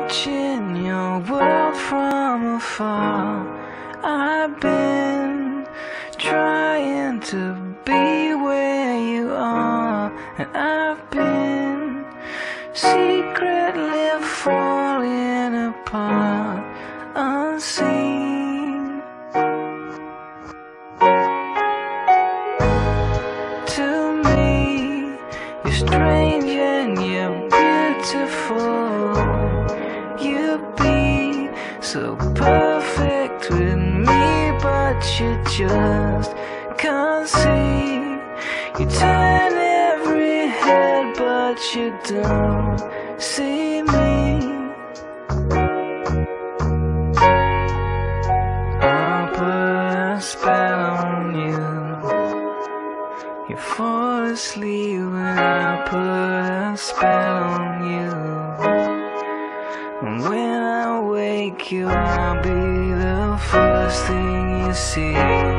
watching your world from afar. I've been trying to be where you are, and I've been secretly falling apart, unseen. To me, you're strange and you're beautiful. You'd be so perfect with me, but you just can't see. You turn every head, but you don't see me. I'll put a spell on you. You fall asleep when I put a spell on you. And when I wake you, I'll be the first thing you see.